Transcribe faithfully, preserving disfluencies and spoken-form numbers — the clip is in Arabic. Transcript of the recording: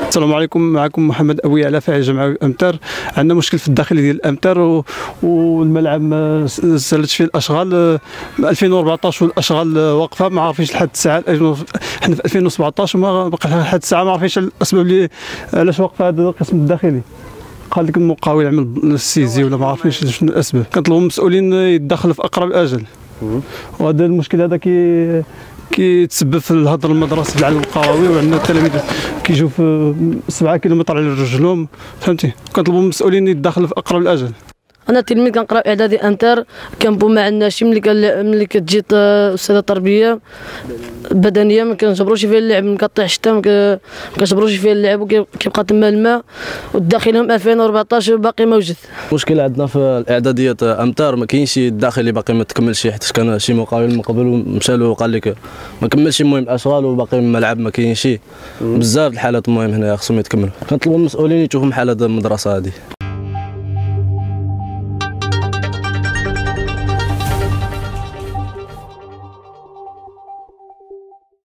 السلام عليكم، معكم محمد أبوي على فاعل جمعوي أمتار. عندنا مشكل في الداخل ديال الأمتار والملعب ما سالتش فيه الأشغال ألفين وأربعطاش والأشغال واقفة، ما عارفينش لحد الساعة. حنا في ألفين وسبعطاش وما بقى لحد الساعة ما عارفينش الأسباب اللي علاش واقفة هذا القسم الداخلي. قال لك المقاول يعمل السيزي ولا ما عارفينش شنو الأسباب. كنطلبوا المسؤولين يتدخلوا في أقرب أجل، وهذا المشكل هذا كي كيتسبب في الهدر المدرسي على القهاوي، وعندنا التلاميذ كيجيو في سبعة كيلومتر على رجلهم، فهمتي. كنطلبوا المسؤولين يتدخلوا في اقرب الاجل. انا تلميذ كنقرا اعدادي امتار، كنبو ما عندناش ملي ملي كتجي استاذه تربيه بدنيه ما كنجبروش فيها اللعب، ما كطيحش الشتا ما كنجبروش فيها اللعب وكيبقى تما الماء، والداخلهم ألفين وأربعطاش باقي موجود. المشكل عندنا في الاعداديه امتار ما كاينش الداخل اللي باقي ما تكملش، حيت كان شي مقاول من قبل ومشى له وقال لك ما كملش المهم الاشغال وباقي الملعب ما كاينش. بزاف الحالات المهم هنا خصهم يتكملوا. كنطلبوا المسؤولين يشوفوا بحال هذه المدرسه هذه.